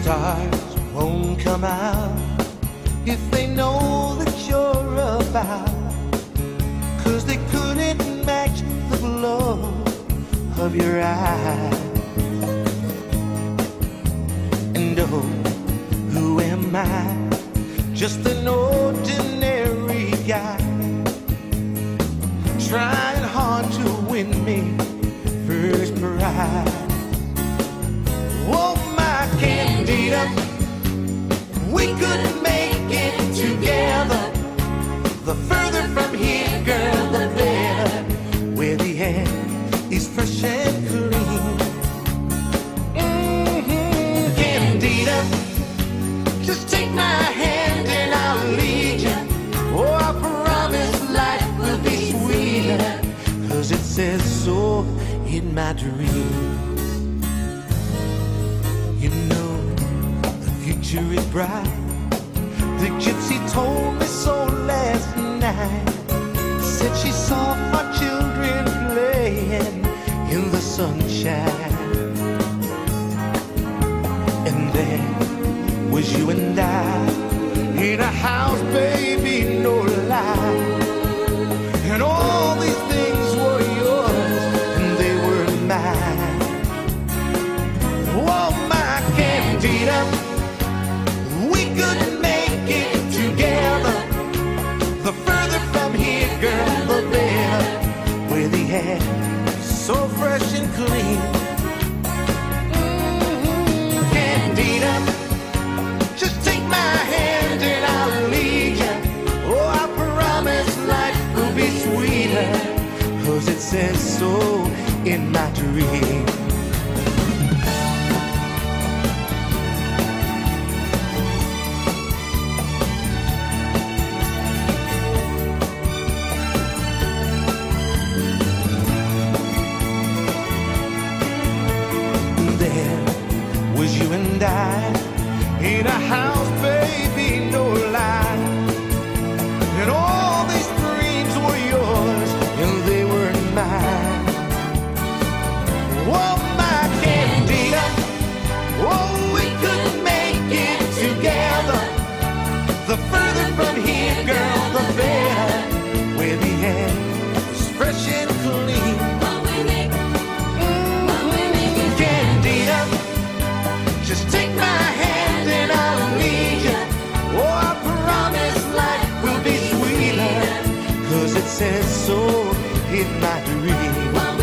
stars won't come out if they know that you're about, 'cause they couldn't match the glow of your eyes. And oh, who am I? Just an ordinary guy, trying hard to win me first prize. Oh, my Candida, we could make it together. The further from here, girl, the better. Where the air is fresh and clean. Candida, just take my hand and I'll lead you. Oh, I promise life will be sweeter, 'cause it says so in my dream. You know the future is bright. The gypsy told me so last night. Said she saw our children playing in the sunshine. And there was you and I in a house, baby, no lie. And all these things were yours and they were mine. Oh, my Candida, we could make it together. The further from here, girl, the better. Where the air is so fresh and clean. Candida, just take my hand and I'll lead you. Oh, I promise life will be sweeter, 'cause it says so in my dream. There was you and I in a house, baby, no lie. And all these dreams were yours and they were mine. Oh, my Candida, oh, we could make it together. The further from here, girl, the better. Where the air is fresh and clean. Candida, just take my hand and I'll lead you. Oh, I promise life will be sweeter, 'cause it says so in my dream.